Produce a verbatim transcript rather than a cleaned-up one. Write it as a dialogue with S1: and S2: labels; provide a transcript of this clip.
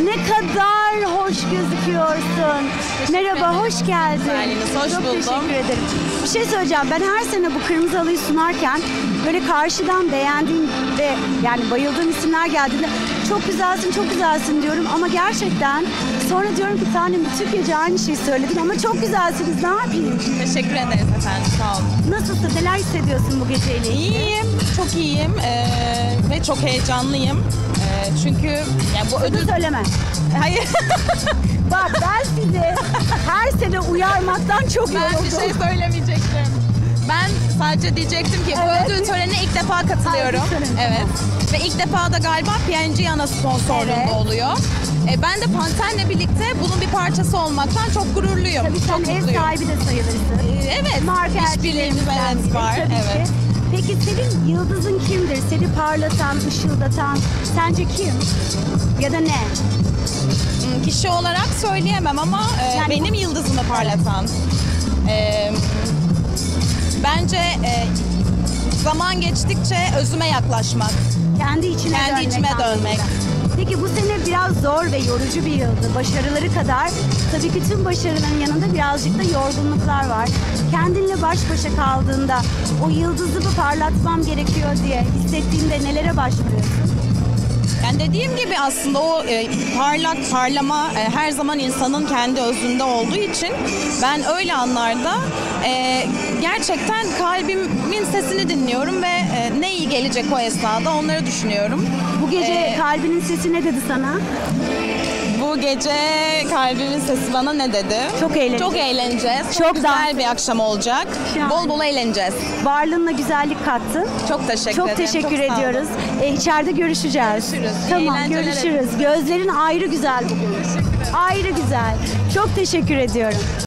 S1: Ne kadar hoş gözüküyorsun. Merhaba, hoş geldin.
S2: Güzelliğiniz, hoş
S1: Çok
S2: buldum.
S1: teşekkür ederim. Bir şey söyleyeceğim. Ben her sene bu kırmızı halıyı sunarken böyle karşıdan beğendiğim ve yani bayıldığım isimler geldiğinde çok güzelsin, çok güzelsin diyorum. Ama gerçekten sonra diyorum ki tanem bütün gece aynı şeyi söyledin ama çok güzelsiniz. Ne yapayım?
S2: Teşekkür ederiz efendim, sağ olun.
S1: Nasılsın? Neler hissediyorsun bu geceyle ilgili?
S2: İyiyim, çok iyiyim ee, ve çok heyecanlıyım. Ee, çünkü yani bu
S1: Ödül
S2: ödül...
S1: söyleme.
S2: Hayır,
S1: Bak ben sizi her sene uyarmaktan çok
S2: ben
S1: yoruldum.
S2: bir şey söylemeyecektim. Ben sadece diyecektim ki
S1: Evet.
S2: bu ödül törenine ilk defa katılıyorum.
S1: Ay, bir tören,
S2: Evet. Ve ilk defa da galiba P and G ana sponsorluğunda
S1: Evet.
S2: oluyor. Ee, ben de Panten'le birlikte bunun bir parçası olmaktan çok gururluyum.
S1: Tabii
S2: çok
S1: sen ev
S2: mutluyum.
S1: sahibi de sayılırsın.
S2: Ee, evet,
S1: Marka
S2: işbirliğimiz
S1: elçilerimizden
S2: evet
S1: biri,
S2: var.
S1: tabii
S2: Evet.
S1: ki. Peki senin yıldızın kimdir? Seni parlatan, ışıldatan sence kim? Ya da ne?
S2: Hmm, Kişi olarak söyleyemem ama e,
S1: Yani
S2: benim
S1: bu-
S2: yıldızımı parlatan. E, bence e, zaman geçtikçe özüme yaklaşmak.
S1: Kendi içine
S2: Kendi
S1: dönmek.
S2: içime
S1: anlamında.
S2: dönmek.
S1: Peki bu sene biraz zor ve yorucu bir yıldı. Başarıları kadar tabii ki tüm başarıların yanında birazcık da yorgunluklar var. Kendinle baş başa kaldığında o yıldızımı parlatmam gerekiyor diye hissettiğinde nelere başvuruyorsun?
S2: Yani dediğim gibi aslında o e, parlak parlama e, her zaman insanın kendi özünde olduğu için ben öyle anlarda e, gerçekten kalbimin sesini dinliyorum ve e, ne iyi gelecek o esnada onları düşünüyorum.
S1: Bu gece
S2: Ee,
S1: kalbinin sesi ne dedi sana?
S2: Bu gece kalbimin sesi bana ne dedi?
S1: Çok eğleneceğiz.
S2: Çok eğleneceğiz. Çok,
S1: Çok
S2: güzel
S1: dans-
S2: bir akşam olacak.
S1: Şahane.
S2: Bol bol eğleneceğiz.
S1: Varlığınla güzellik kattın.
S2: Çok teşekkür
S1: Çok
S2: ederim.
S1: teşekkür
S2: Çok sağ olun.
S1: ediyoruz. E, içeride görüşeceğiz.
S2: Görüşürüz. İyi
S1: Tamam,
S2: eğlenceler
S1: görüşürüz. Gözlerin ayrı güzel bugün. Ayrı güzel. Çok teşekkür ediyorum.